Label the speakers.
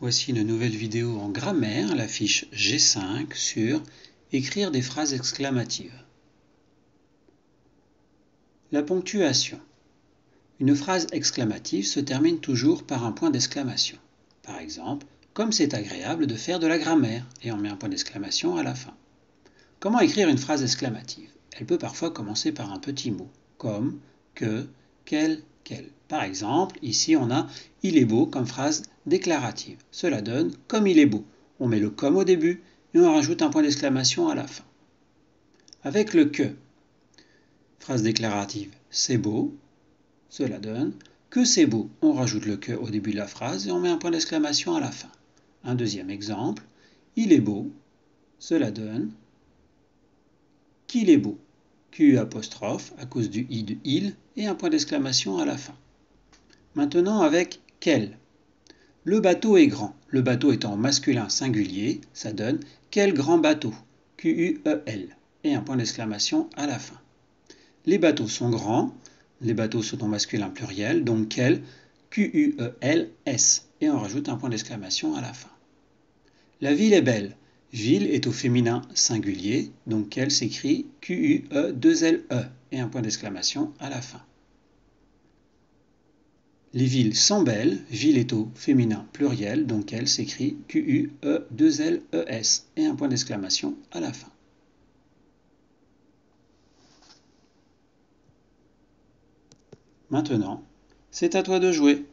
Speaker 1: Voici une nouvelle vidéo en grammaire, la fiche G5 sur écrire des phrases exclamatives. La ponctuation. Une phrase exclamative se termine toujours par un point d'exclamation. Par exemple, comme c'est agréable de faire de la grammaire, et on met un point d'exclamation à la fin. Comment écrire une phrase exclamative? Elle peut parfois commencer par un petit mot, comme, que, quel, quel. Par exemple, ici on a « il est beau » comme phrase déclarative. Cela donne « comme il est beau ». On met le « comme » au début et on rajoute un point d'exclamation à la fin. Avec le « que », phrase déclarative « c'est beau », cela donne « que c'est beau ». On rajoute le « que » au début de la phrase et on met un point d'exclamation à la fin. Un deuxième exemple, « il est beau », cela donne « qu'il est beau ». Q apostrophe à cause du i de il et un point d'exclamation à la fin. Maintenant avec quel. Le bateau est grand. Le bateau étant masculin singulier, ça donne quel grand bateau. Q-U-E-L et un point d'exclamation à la fin. Les bateaux sont grands. Les bateaux sont au masculin pluriel, donc quel. Q-U-E-L-S et on rajoute un point d'exclamation à la fin. La ville est belle. Ville est au féminin singulier, donc quel s'écrit Q-U-E-2-L-E et un point d'exclamation à la fin. Les villes sont belles. Ville est au féminin pluriel, donc quel s'écrit Q-U-E-2-L-E-S et un point d'exclamation à la fin. Maintenant, c'est à toi de jouer.